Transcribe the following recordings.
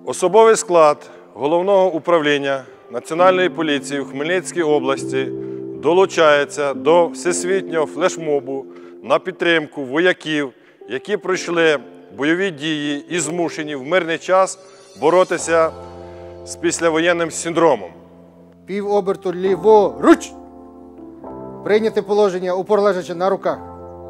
Особовий склад Головного управління Національної поліції в Хмельницькій області долучається до всесвітнього флешмобу на підтримку вояків, які пройшли бойові дії і змушені в мирний час боротися з післявоєнним синдромом. Півоберту ліворуч. Прийняти положення, упор лежачи на руках.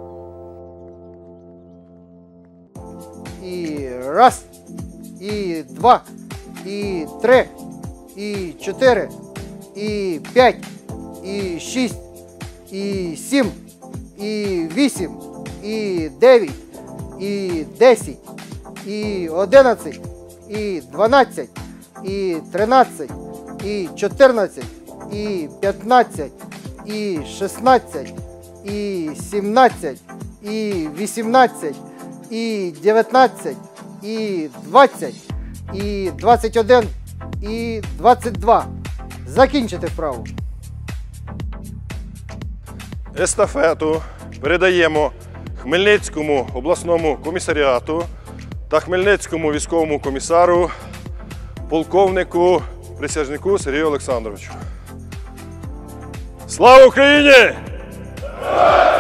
І раз, і два, і три, і чотири, і п'ять, і шість, і сім, і вісім, і дев'ять, і 10, і 11, і 12, і 13, і 14, і 15, і 16, і 17, і 18, і 19, і 20, і 21, і 22. Закінчити вправу. Естафету передаємо Хмельницькому обласному комісаріату та Хмельницькому військовому комісару, полковнику Присяжнику Сергію Олександровичу. Слава Україні!